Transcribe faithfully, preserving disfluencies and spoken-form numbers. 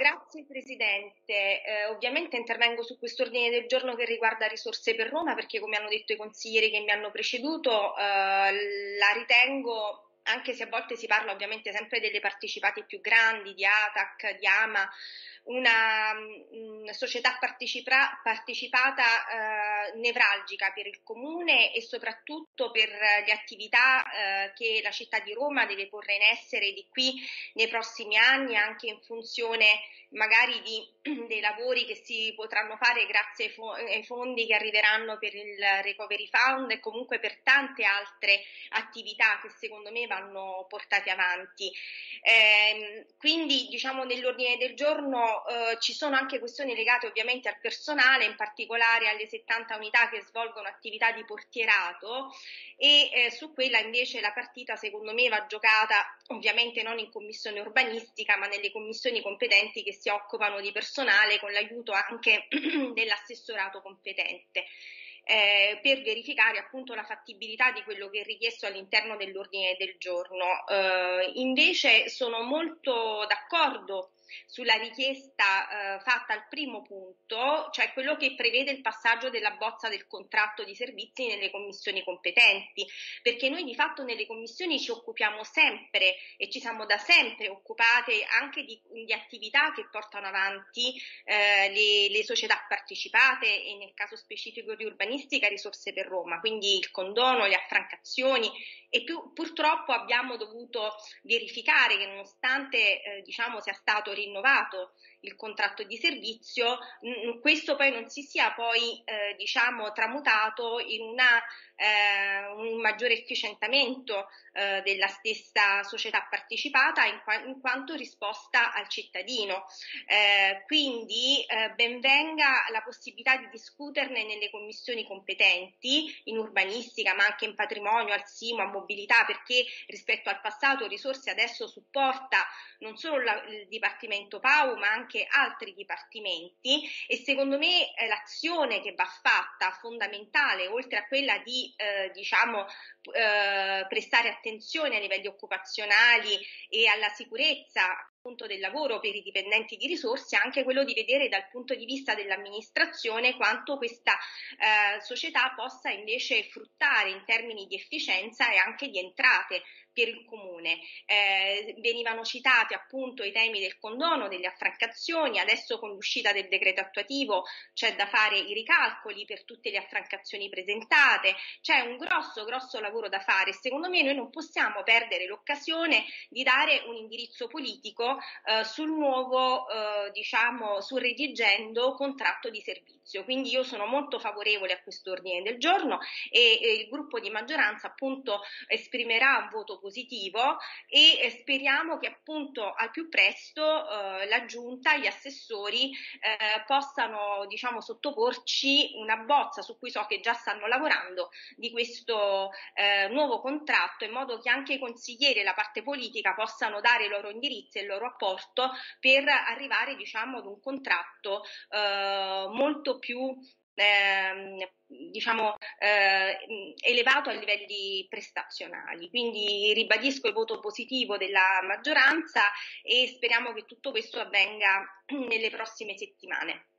grazie Presidente. Eh, ovviamente intervengo su quest'ordine del giorno che riguarda risorse per Roma perché, come hanno detto i consiglieri che mi hanno preceduto, eh, la ritengo, anche se a volte si parla ovviamente sempre delle partecipate più grandi, di ATAC, di AMA, una mh, società partecipa- partecipata eh, nevralgica per il Comune e soprattutto per le attività eh, che la città di Roma deve porre in essere di qui nei prossimi anni, anche in funzione magari di, dei lavori che si potranno fare grazie ai, fo- ai fondi che arriveranno per il Recovery Fund e comunque per tante altre attività che secondo me vanno portate avanti. Eh, quindi diciamo nell'ordine del giorno eh, ci sono anche questioni legate ovviamente al personale, in particolare alle settanta unità che svolgono attività di portierato e eh, su quella invece la partita secondo me va giocata ovviamente non in commissione urbanistica ma nelle commissioni competenti che si occupano di personale con l'aiuto anche dell'assessorato competente. Eh, per verificare appunto la fattibilità di quello che è richiesto all'interno dell'ordine del giorno. Eh, invece sono molto d'accordo sulla richiesta eh, fatta al primo punto, cioè quello che prevede il passaggio della bozza del contratto di servizi nelle commissioni competenti, perché noi di fatto nelle commissioni ci occupiamo sempre e ci siamo da sempre occupate anche di, di attività che portano avanti eh, le, le società partecipate e nel caso specifico di urbanistica risorse per Roma, quindi il condono, le affrancazioni e più, purtroppo abbiamo dovuto verificare che nonostante eh, diciamo sia stato rinnovato il contratto di servizio, mh, questo poi non si sia poi eh, diciamo tramutato in una, eh, un maggiore efficientamento eh, della stessa società partecipata in, qua- in quanto risposta al cittadino. Eh, quindi eh, ben venga la possibilità di discuterne nelle commissioni competenti in urbanistica ma anche in patrimonio, al SIMO, a mobilità, perché rispetto al passato risorse adesso supporta non solo la, il Dipartimento PAU ma anche altri dipartimenti e secondo me eh, l'azione che va fatta fondamentale, oltre a quella di eh, diciamo eh, prestare attenzione ai livelli occupazionali e alla sicurezza appunto del lavoro per i dipendenti di risorse, anche quello di vedere dal punto di vista dell'amministrazione quanto questa eh, società possa invece fruttare in termini di efficienza e anche di entrate per il comune. Eh, venivano citati appunto i temi del condono, delle affrancazioni, adesso con l'uscita del decreto attuativo c'è da fare i ricalcoli per tutte le affrancazioni presentate, c'è un grosso grosso lavoro da fare. Secondo me noi non possiamo perdere l'occasione di dare un indirizzo politico eh, sul nuovo eh, diciamo sul redigendo contratto di servizio. Quindi io sono molto favorevole a questo ordine del giorno e, e il gruppo di maggioranza appunto esprimerà un voto positivo e eh, speriamo che appunto al più presto eh, la giunta, gli assessori eh, possano diciamo sottoporci una bozza su cui so che già stanno lavorando di questo eh, nuovo contratto, in modo che anche i consiglieri e la parte politica possano dare i loro indirizzi e il loro apporto per arrivare diciamo ad un contratto eh, molto più ehm, diciamo eh, elevato a livelli prestazionali. Quindi ribadisco il voto positivo della maggioranza e speriamo che tutto questo avvenga nelle prossime settimane.